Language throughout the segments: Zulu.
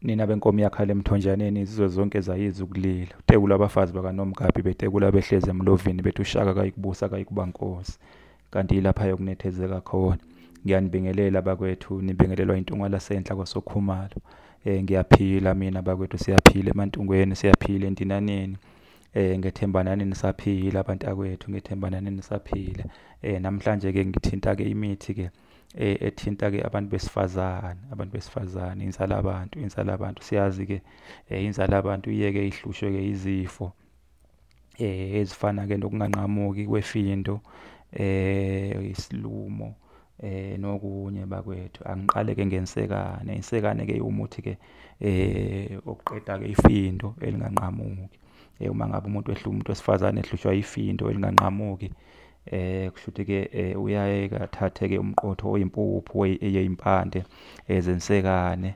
nina benkomo yakhala emthonjaneni izizwe zonke zayiza ukulila. Utekula abafazi bakaNomgabi betekula behleze emlovini bethi uShaka kayikubusa kayikuba nkosi. Kanti ilapha yokunethezeka khona. Ngiyanibingelela bakwethu, nibingelelwa iNtungwa lasenhla kwaSokhumalo. Ngiyaphila mina bakwethu, siyaphila eMantungweni, siyaphila eNtinaneni. Ngethemba nani nisaphila abantu akwethu, ngethemba nani nisaphila. Namhlanje ke ngithinta ke imithi ke ethinta ke abantu besifazane, inzala abantu siyazi ke inzala abantu iyeke ihlushwe ke izifo ezifana ke nokunganqamuki kwefindo, isilumo, nokunye bakwethu. Angiqale ke ngensekane. Insekane ke umuthi ke oqeda ke ifindo elinganqamuki. Uma ngabe umuntu wesifazane ehlushwa ifindo elinganqamuki, kushuthi ke uyaye athathe ke umqotho oyimpuphu eyimpande ezensekane,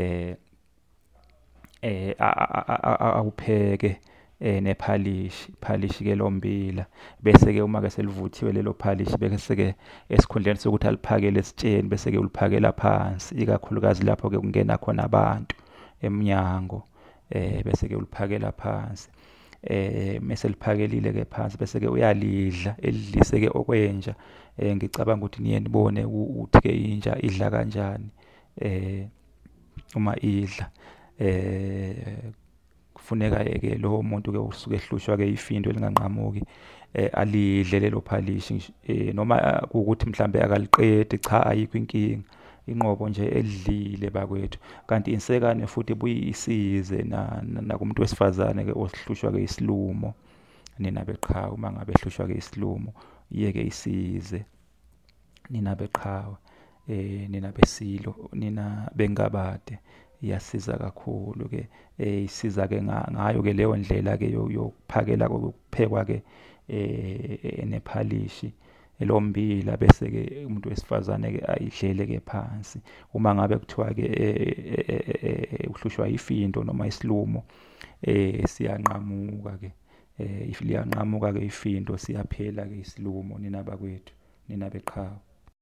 awupheke nephalishi ke lombila, bese ke uma ke selivuthiwe lelo phalishi bese ke esikhundleni sokuthi aliphakele esitsheni bese ke uliphakela phansi, ikakhulukazi lapho ke kungena khona abantu emnyango, bese ke uliphakela phansi. Mase liphakelile ke phansi bese ke uyalidla, elidlise ke okwenja. Ngicabanga ukuthi niye nibone ukuthi ke inja idla kanjani. Uma idla kufuneka ke lo muntu ke usuke ehlushwa ke ifindo elinganqamuki alidle lelo phalishi, noma ukuthi mhlambe akaliqedi, cha ayikho inkinga, inqobo nje elidlile bakwethu. Kanti insekane futhi buyisize nakumuntu wesifazane ke osihlushwa ke isilumo, nina beqhawe. Uma ngabe ehlushwa ke isilumo iyeke isize nina beqhawe, nina besilo, nina bengabade, iyasiza kakhulu ke. Isiza ke ngayo ke leyo ndlela ke yokuphakela kokuphekwa ke nephalishi elombila, bese ke umuntu wesifazane ke ayidlele ke phansi. Uma ngabe kuthiwa ke uhlushwa ifindo noma isilumo, siyanqamuka ke, liyanqamuka ke ifindo, siyaphela ke isilumo nina bakwethu, nina beqhawe.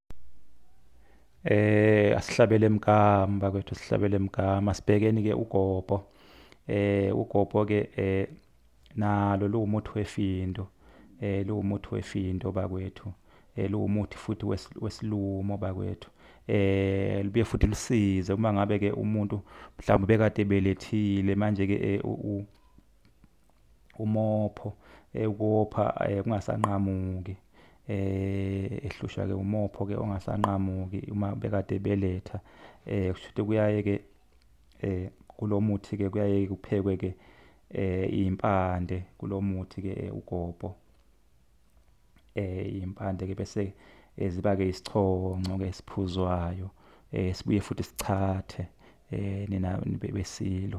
Asihlabele emkama bakwethu, sihlabele emkama. Sibhekeni ke ugobo. Ugobo ke nalo luwumuthi wefindo, luwumuthi wefindo bakwethu. Luwumuthi futhi wesilumo bakwethu. Libuye futhi lusize uma ngabe ke umuntu mhlawumbe bekade belethile manje ke umopho ukopha kungasanqamuki, ehlushwa ke umopho ke ongasanqamuki uma bekade beletha, kushuthi kuyaye ke kulo muthi ke kuyaye kuphekwe ke impande kulo muthi ke ugobo, impande ke bese ziba ke isichongo ke esiphuzwayo, sibuye futhi sichathe nina besilo.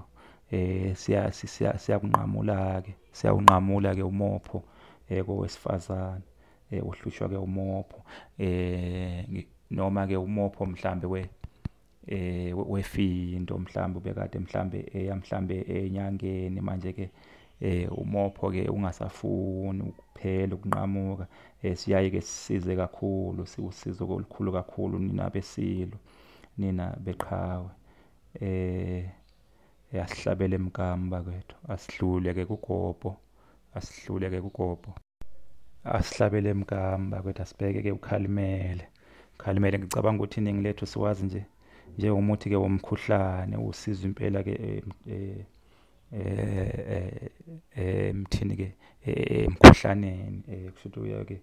Siyakunqamula ke umopho kowesifazane, uhlushwa ke umopho, noma ke umopho mhlambe wefindo, mhlambe bekade mhlambe enyangeni manje ke umopho ke ungasafuni ukuphela ukunqamuka, siyaye ke sisize kakhulu, siwusizo olukhulu kakhulu nina besilo, nina beqhawe. Asihlabele emkama bakwethu, asidlule ke kugobo, asihlabele emkama bakwethu, asibheke ke ukhalimele. Ngicabanga ukuthi iningi lethu siwazi nje njengomuthi ke womkhuhlane, usizo impela ke emthini ke emkhuhlaneni, kushuthi uya ke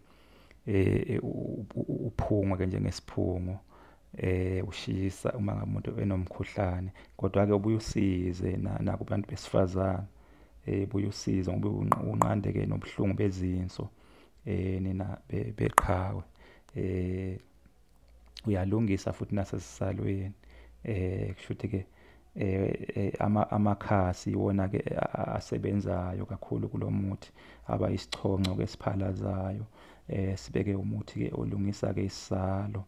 uphungwa ke njengesiphungo, ushisa uma ngabe umuntu enomkhuhlane. Kodwa ke ubuye usize nakubantu besifazane, ubuye usize ngoba unqande ke nobuhlungu bezinso, nina beqhawe. Uyalungisa futhi nasesisalweni, kushuthi ke amakhasi iwona ke asebenzayo kakhulu kulo muthi, aba isichongo ke siphalazayo. Sibeke umuthi ke olungisa ke isisalo,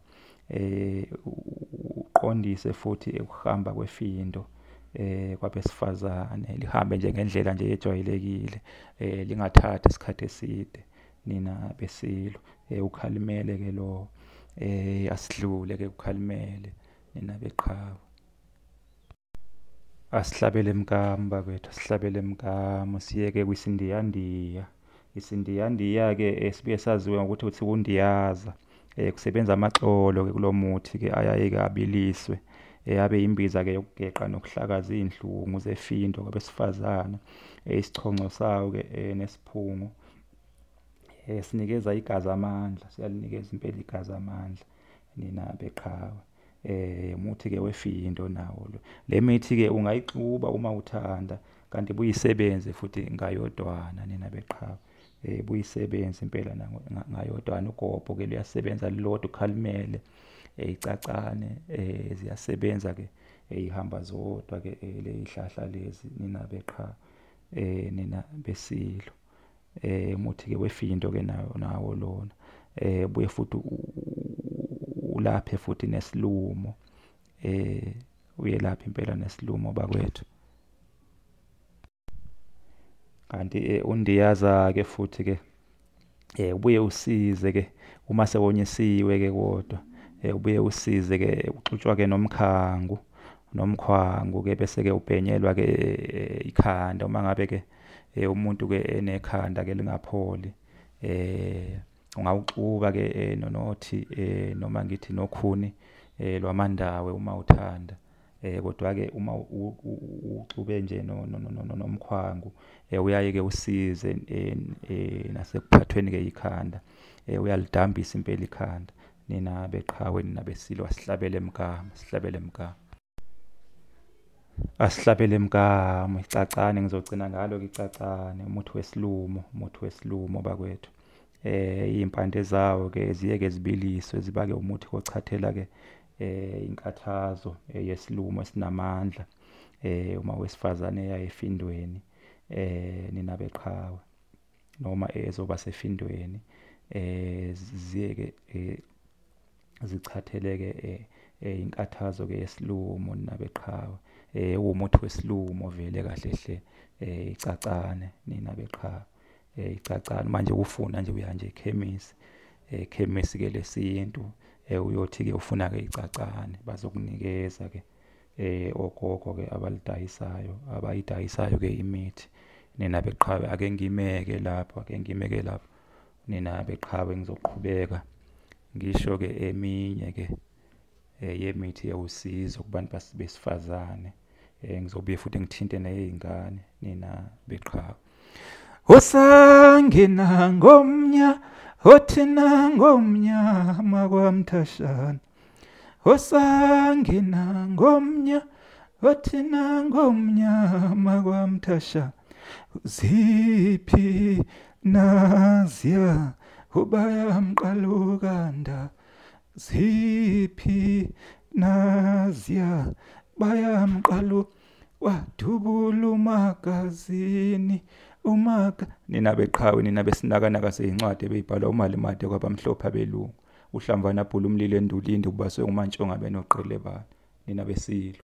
uqondise futhi ukuhamba kwefindo kwabesifazane, lihambe nje ngendlela nje ejwayelekile, lingathathi isikhathi eside nina besilo. Ukhalimele ke lo, asidlule ke ukhalimele nina beqhawe. Asihlabele emkami bakwethu, asihlabele emkami siyeke kwisindiyandiya. Isindiyandiya-ke sibuye saziwe ngokuthi uthi undiyaza. Kusebenza amaxolo-ke kulo muthi-ke ayaye-ke abiliswe. Abe yimbiza-ke yokugeqa nokuhlakaza iy'nhlungu zefindo kwabesifazane. Isichoncho sawo-ke nesiphungu. Sinikeza igazi amandla, siyalinikeza impela igazi amandla. Nina beqhawe. Umuthi-ke wefindo nawo lo. Le mithi-ke ungayixuba uma uthanda, kanti buyisebenze futhi ngayodwana nina beqhawe. Buyisebenze impela ngayodwana. Ugobho-ke luyasebenza lilodwa ukhalimele. Icacane ziyasebenza-ke ihamba zodwa-ke ley'hlahla lezi nina beqhawe. Nina besilo. Umuthi-ke wefindo-ke nawo lona. Buye futhi ulaphe futhi nesilumo. Uyelapha impela nesilumo bakwethu. Kanti undiyaza-ke futhi-ke ubuye usize-ke uma sewonyisiwe-ke kodwa. Ubuye usize-ke uxutshwa-ke nomkhwangu-ke bese-ke ubhenyelwa-ke ikhanda uma ngabe-ke umuntu-ke enekhanda-ke lingapholi. Ungawuxuba-ke nonothi noma ngithi nokhuni lwamandawe uma uthanda. Kodwa-ke uma uxube nje nomkhwangu uyaye-ke usize nasekuphathweni-ke ikhanda. Uyalidambisa impela ikhanda. Nina beqhawe, nina besilo, asihlabele emkami, asihlabele emkami. Asihlabele emkami, icacane ngizogcina ngalo-ke icacane, umuthi wesilumo bakwethu. Iy'mpande zawo-ke ziyeke zibiliswe ziba-ke umuthi ochathela-ke inkathazo yesilumo esinamandla. Uma wesifazane eya efindweni nina beqhawe noma ezoba sefindweni ziyeke zichatheleke inkathazo-ke yesilumo nina beqhawe. Uwumuthi wesilumo vele kahle hle. Icacane nina beqhawe. Icacane manje ufuna nje uya nje ekhemisi. Ekhemisi-ke lesintu uyothi-ke ufuna-ke icacane bazokunikeza-ke ogogo-ke abayidayisayo-ke imithi. Nina beqhawe ake ngimeke lapho, nina beqhawe ngizoqhubeka ngisho-ke eminye-ke yemithi yewusizo kubantu besifazane. Ngizobuye futhi ngithinte ney'ngane nina beqhawe. Usangena ngomnya, othina ngomnyama kwamthashana. Usangena ngomnya, othina ngomnyama kwamthashana. Ziphi naziya ubaya mqalukanda. Ziphi naziya baya mqalu wadubula umagazini. Nina beqhawe, nina besinakanaka sey'ncwadi ebey'bhalwa umalimate kwabamhlophe abelungu. Uhlamvana bhula umlilo endulinde ubaswe umantshonga benoqelebane. Nina besilo.